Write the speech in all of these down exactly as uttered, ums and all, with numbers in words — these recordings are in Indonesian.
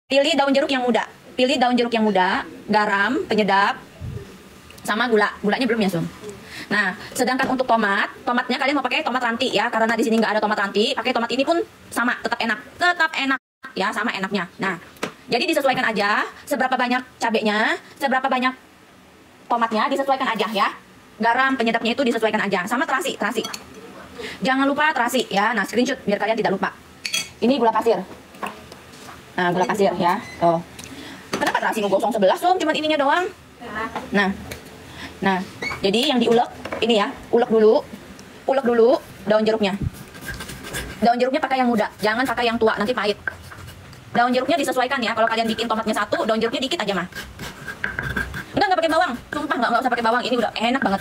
Pilih daun jeruk yang muda. Pilih daun jeruk yang muda, garam, penyedap, sama gula. Gulanya belum ya, Sum. Nah, sedangkan untuk tomat, tomatnya kalian mau pakai tomat ranti ya, karena di sini nggak ada tomat ranti. Pakai tomat ini pun sama, tetap enak, tetap enak ya, sama enaknya. Nah, jadi disesuaikan aja seberapa banyak cabenya, seberapa banyak tomatnya, disesuaikan aja ya. Garam, penyedapnya itu disesuaikan aja, sama terasi, terasi. Jangan lupa terasi ya. Nah, screenshot biar kalian tidak lupa. Ini gula pasir. Nah, gula pasir ya. Tuh. Kenapa terasi ngegosong sebelah, Sum? Cuman ininya doang. Nah. Nah, jadi yang diulek ini ya, ulek dulu. Ulek dulu daun jeruknya. Daun jeruknya pakai yang muda, jangan pakai yang tua, nanti pahit. Daun jeruknya disesuaikan ya. Kalau kalian bikin tomatnya satu, daun jeruknya dikit aja mah. Enggak, enggak pakai bawang. Sumpah enggak, enggak usah pakai bawang. Ini udah enak banget.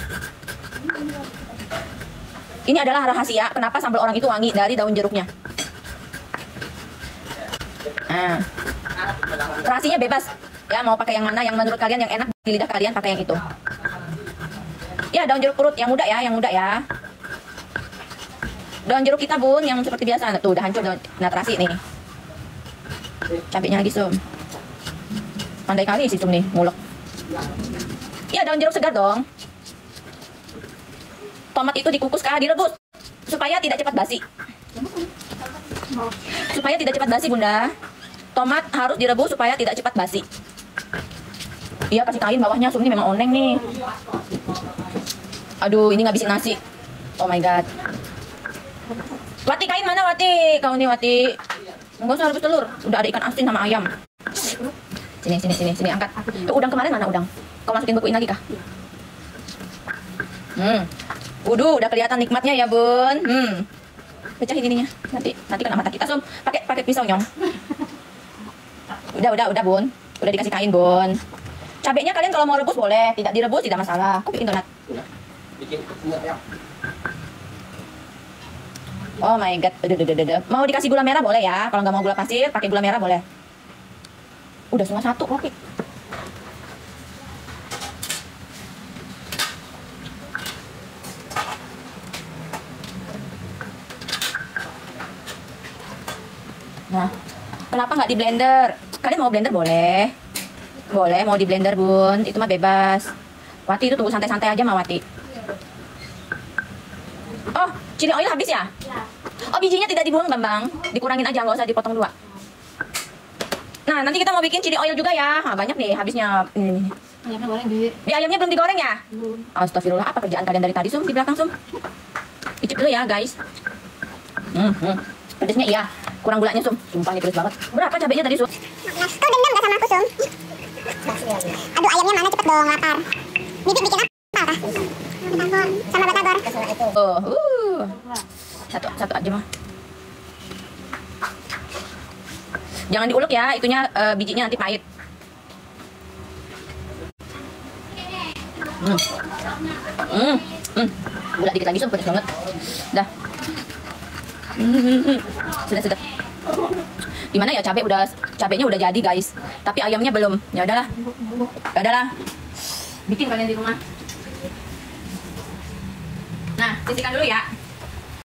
Ini adalah rahasia kenapa sambal orang itu wangi, dari daun jeruknya. Nah, terasinya bebas ya, mau pakai yang mana, yang menurut kalian yang enak di lidah kalian, pakai yang itu. Ya, daun jeruk purut yang muda ya, yang muda ya. Daun jeruk kita, Bun, yang seperti biasa. Tuh, udah hancur daun. Nah, terasi nih. Cabenya lagi, Sum. Pandai kali sih, Sum nih, ngulek. Ya, daun jeruk segar dong. Tomat itu dikukus kah, direbus supaya tidak cepat basi. Supaya tidak cepat basi, Bunda. Tomat harus direbus supaya tidak cepat basi. Iya, kasih kain bawahnya. Sum ini memang oneng nih. Aduh, ini ngabisin nasi. Oh my god. Wati, kain mana, Wati? Kau nih, Wati. Enggak usah rebus telur. Udah ada ikan asin sama ayam. Sini, sini, sini, sini, angkat. Tuh, udang kemarin mana udang? Kau masukin bekuin lagi kah? Hmm. Waduh, udah kelihatan nikmatnya ya, Bun. Hmm. Pecahin ininya. Nanti nanti kena mata kita, Sum. Pakai pakai pisau, Nyong. Udah, udah, udah, Bun. Udah dikasih kain, Bun. Cabenya kalian kalau mau rebus boleh, tidak direbus tidak masalah. Aku bikin donat. Bikin ya. Oh my god. Udah, udah, udah, udah. Mau dikasih gula merah boleh ya. Kalau nggak mau gula pasir, pakai gula merah boleh. Udah cuma satu, oke. Nah, kenapa nggak di blender? Kalian mau blender boleh. Boleh, mau di blender, Bun. Itu mah bebas. Wati itu tunggu santai-santai aja, mah Wati. Oh, chili oil habis ya? Oh, bijinya tidak dibuang, Bambang. Dikurangin aja, nggak usah dipotong dua. Nah, nanti kita mau bikin chili oil juga ya. Nah, banyak nih habisnya. Ini. Ayamnya goreng, Bi. Ya, ayamnya belum digoreng ya? Belum. Astagfirullah, apa kerjaan kalian dari tadi, Sum? Di belakang, Sum. Icip dulu ya, guys. Hmm, hmm. Pedesnya iya. Kurang gulanya, Sum. Sumpah ini pedes banget. Berapa cabenya tadi, Sum? Nah, kau dendam gak sama aku, Sum? Aduh, ayamnya mana, cepet dong, lapar. Bibi bikin apa? Batagor, sama batagor. Oh, uh. Satu, satu aja mah. Jangan diulek ya, itunya uh, bijinya nanti pahit. Hmm. Hmm. Hmm. Gula dikit lagi, Sum, pedes banget. Dah. Hmm. Sudah, sudah. Gimana ya, cabai udah cabenya udah jadi, guys. Tapi ayamnya belum. Ya udahlah. Ya udahlah. Bikin kalian di rumah. Nah, sisihkan dulu ya.